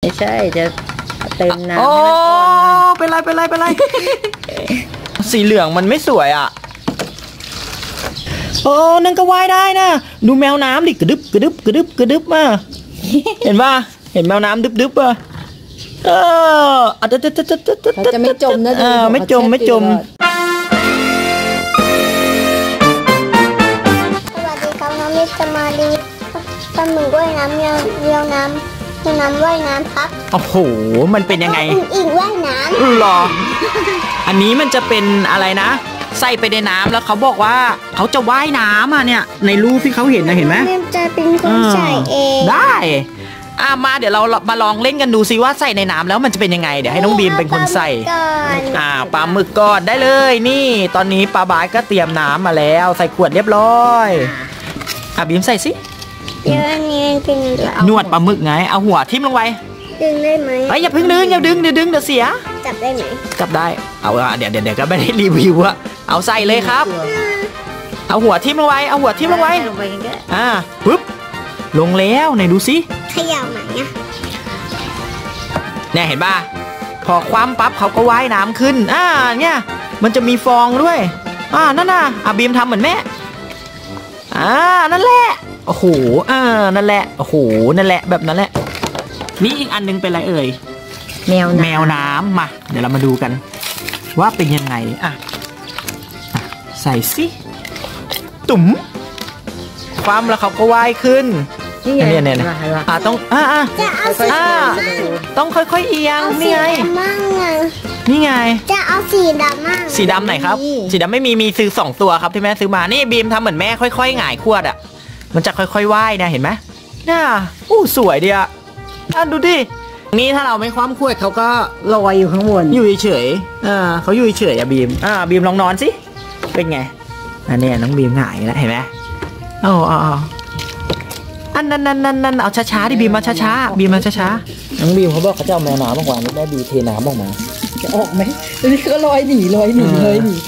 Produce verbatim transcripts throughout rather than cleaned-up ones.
ไม่ใช่จะเติมน้ำโอ้เป็นไรเป็นไรเป็นไร สีเหลืองมันไม่สวยอ่ะโอ้นั่นก็ว่ายได้นะดูแมวน้ำดิกระดึบกระดึบกระดึบกระดึบมาเห็นป่ะเห็นแมวน้ำดึบดึบป่ะเออเขาจะไม่จมนะเออไม่จมไม่จมสวัสดีครับน้องมิสมารีปลาหมึกว่ายน้ำเรียวเรียวน้ำเรียวน้ำว่ายน้ำครับโอ้โหมันเป็นยังไงอิงว่ายน้ำหรออันนี้มันจะเป็นอะไรนะใส่ไปในน้ำแล้วเขาบอกว่าเขาจะว่ายน้ำอ่ะเนี่ยในรูปที่เขาเห็นนะเห็นไหมจะเป็นคนใส่เองได้อ่ะมาเดี๋ยวเรามาลองเล่นกันดูซิว่าใส่ในน้ำแล้วมันจะเป็นยังไงเดี๋ยวให้น้องบีมเป็นคนใส่อ่าปลาหมึกก่อนได้เลยนี่ตอนนี้ปลาบายก็เตรียมน้ำมาแล้วใส่ขวดเรียบร้อยอ่ะบีมใส่สิเดี๋ยวอันนี้เป็นนวดปลาหมึกไงเอาหัวทิ่มลงไปดึงได้ไหมไอ้อย่าเพิ่งดึงอย่าดึงเดี๋ยวดึงเดี๋ยวเสียจับได้ไหมจับได้เอาอ่ะเดี๋ยวเดี๋ยวก็ไม่ได้รีวิวอะเอาใส่เลยครับเอาหัวทิ่มลงไว้เอาหัวทิ่มลงไว้อ่าปึ๊บลงแล้วไหนดูสิขยับไหนอ่ะเนี่ยเห็นป่ะพอคว่ำปั๊บเขาก็ว่ายน้ำขึ้นอ่าเนี่ยมันจะมีฟองด้วยอ่านั่นน่ะอ่ะบีมทำเหมือนแม่อ่านั่นแหละโอ้โหอ่านั่นแหละโอ้โหนั่นแหละแบบนั้นแหละนี่อีกอันนึงเป็นอะไรเอ่ยแมวแมวน้ำมาเดี๋ยวเรามาดูกันว่าเป็นยังไงอ่ะใส่สิตุ่มความแล้วเขาก็ว่ายขึ้นนี่เนี่ยเนี่ยอ่ะต้องอ่ะอ่ะอ่ะต้องค่อยๆเอียงนี่ไงนี่ไงจะเอาสีดำมั่งสีดำไหนครับสีดำไม่มีมีซื้อสองตัวครับที่แม่ซื้อมานี่บีมทำเหมือนแม่ค่อยๆหงายขวดอ่ะมันจะค่อยๆว่ายนะเห็นไหมน่าอู้สวยดีอ่ะอ่ะดูดินี่ถ้าเราไม่คว่ำขวดเขาก็ลอยอยู่ข้างบนอยู่เฉยๆอ่าเขาอยู่เฉยๆอ่ะบีมอ่าบีมลองนอนสิเป็นไงอันนี้น้องบีมหงายแล้วเห็นไหมโอ้อ๋ออันนั้นนั่นนั่นนั่นเอาช้าๆดิบีมมาช้าๆบีมมาช้าๆน้องบีมเขาบอกเขาจะเอาแมวน้ำออกมาแม่บีเทน้ำออกมาจะออกไหมนี่ก็ลอยหนีลอยหนีเลยหนี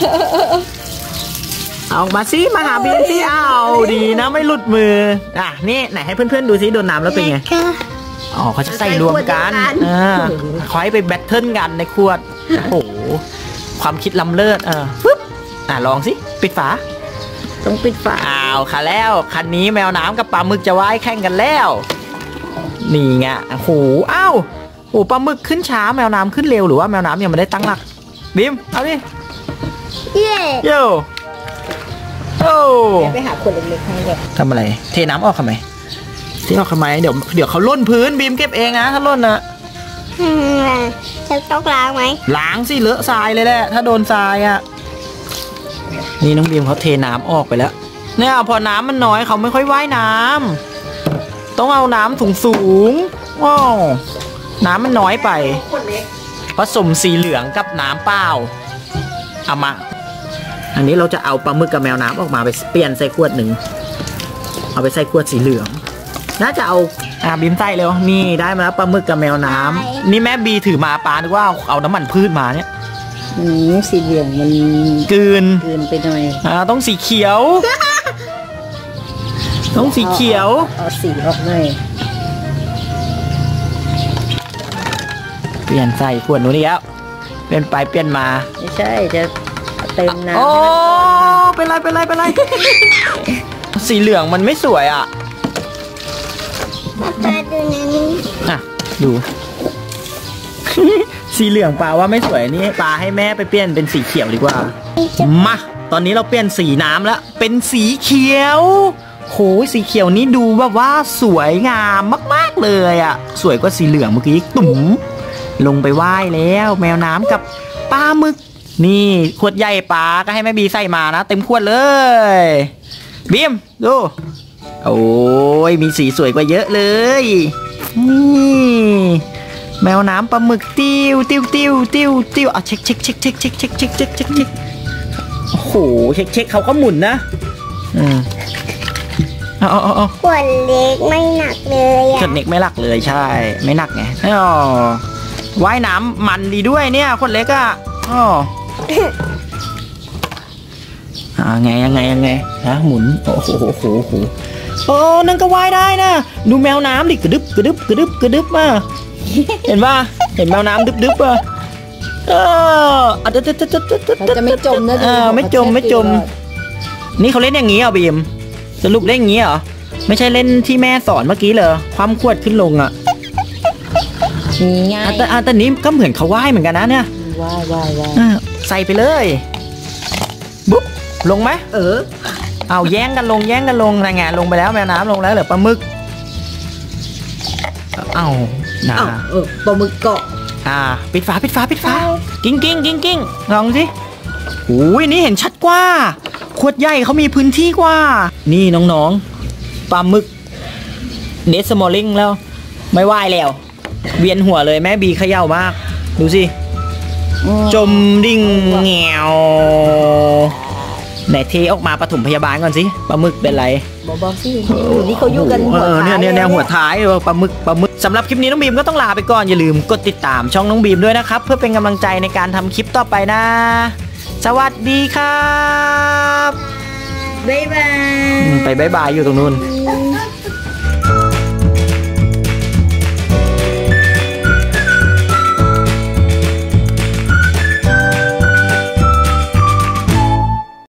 เอามาสิมาหาบีมสิเอาดีนะไม่หลุดมืออ่ะนี่ไหนให้เพื่อนๆดูสิโดนน้ำแล้วเป็นไงอ๋อเขาจะใส่รวมกันอ่าคอยไปแบทเทิลกันในขวดโอ้โหความคิดล้ำเลิศเออปึ๊บอ่ะลองสิปิดฝาต้องปิดฝาอ้าวค่ะแล้วคันนี้แมวน้ำกับปลาหมึกจะว่ายแข่งกันแล้วนี่ไงโอ้โหอ้าวโอ้ปลาหมึกขึ้นช้าแมวน้ำขึ้นเร็วหรือว่าแมวน้ำยังไม่ได้ตั้งหลักบีมเอาดิเย่โย่โอ้ไปหาขวดเล็กๆให้เลยทำอะไรเทน้ำออกทำไมเทออกทำไมเดี๋ยวเดี๋ยวเขาล่นพื้นบีมเก็บเองนะถ้าล่นนะจะต้องล้างไหมล้างสิเลอะทรายเลยแหละถ้าโดนทรายอ่ะนี่น้องบีมเขาเทน้ำออกไปแล้วเนี่ยพอน้ำมันน้อยเขาไม่ค่อยว่ายน้ำต้องเอาน้ำถุงสูงว้าวน้ำมันน้อยไปผสมสีเหลืองกับน้ำเปล่าเอามาอันนี้เราจะเอาปลาหมึกกับแมวน้ำออกมาไปเปลี่ยนใส่ขวดหนึ่งเอาไปใส่ขวดสีเหลืองน่าจะเอาอ่าบีมใส่เร็วนี่ได้มาแล้วปลาหมึกกับแมวน้ำนี่แม่บีถือมาปลานึกว่าเอาน้ำมันพืชมาเนี่ยอืมสีเหลืองมันเกินเกินไปหน่อยอ่าต้องสีเขียวต้องสีเขียวเอาสีออกหน่อยเปลี่ยนใส่ขวดนู้นนี่แล้วเปลี่ยนไปเปลี่ยนมาไม่ใช่จะเติมน้ำโอ้เป็นไรเป็นไรเป็นไรสีเหลืองมันไม่สวยอ่ะตาดูนี่อ่ะดูสีเหลืองปลาว่าไม่สวยนี่ปลาให้แม่ไปเปลี่ยนเป็นสีเขียวดีกว่ามาตอนนี้เราเปลี่ยนสีน้ำแล้วเป็นสีเขียวโหสีเขียวนี้ดูแบบว่าสวยงามมากๆเลยอ่ะสวยกว่าสีเหลืองเมื่อกี้ตุ๋มลงไปว่ายแล้วแมวน้ำกับปลาหมึกนี่ขวดใหญ่ปลาก็ให้แม่บีใส่มานะเต็มขวดเลยบีมดูโอ้ยมีสีสวยกว่าเยอะเลยนี่แมวน้ำปลาหมึกติ้วติ้วติ้วติ้วติ้วเอาเช็คเช็คเช็คเช็คเช็คเช็คเช็คเช็คเช็คเช็คโอ้โหเช็คเช็คเขาก็หมุนนะอืมเอาเอาเอาขวดเล็กไม่หนักเลยขวดเล็กไม่หนักเลยใช่ไม่หนักไงอ๋อว่ายน้ำมันดีด้วยเนี่ยขวดเล็กอ่ะอ๋ออ่าไงยังไงยังไงฮะหมุนโอ้โหโอ้โหโอ้โหโอ้นั่นก็ว่ายได้นะดูแมวน้ำดิกระดึบกระดึบกระดึบกระดึบมาเห็นป่ะเห็นแมวน้ำดึบๆป่ะเออเขาจะไม่จมนะเออไม่จมไม่จมนี่เขาเล่นอย่างนี้เหรอบีมสรุปเล่นอย่างนี้เหรอไม่ใช่เล่นที่แม่สอนเมื่อกี้เหรอความขวดขึ้นลงอ่ะง่ายแต่แต่นี้ก็เหมือนเขาว่ายเหมือนกันนะเนี่ยว้ายว้ายว้ายอ่ะใส่ไปเลยบุ๊บลงไหมเออเอาแย่งกันลงแย่งกันลงนะไงลงไปแล้วแมวน้ำลงแล้วเหลือปลาหมึกเอานะอ้าวเออปลาหมึกเกาะอ่าปิดฝาปิดฝาปิดฝากิ้งกิ้งกิ้งกิ้งลองสิโอ้ยนี่เห็นชัดกว่าขวดใหญ่เขามีพื้นที่กว่านี่น้องๆปลาหมึกเนสมอลลิงแล้วไม่ว่ายแล้วเวียนหัวเลยแม่บีเขย่ามากดูสิจมดิ่งแงวไหนเทออกมาปฐมพยาบาลก่อนสิปลาหมึกเป็นไรเบาๆสินี่เขาอยู่กันหัวเออท้ายเนี่ยเนี่ยเนี่ยหัวท้ายเออปลาหมึกปลาหมึกสำหรับคลิปนี้น้องบีมก็ต้องลาไปก่อนอย่าลืมกดติดตามช่องน้องบีมด้วยนะครับเพื่อเป็นกำลังใจในการทำคลิปต่อไปนะ สวัสดีครับบ๊ายบายไปบายบายอยู่ตรงนู้น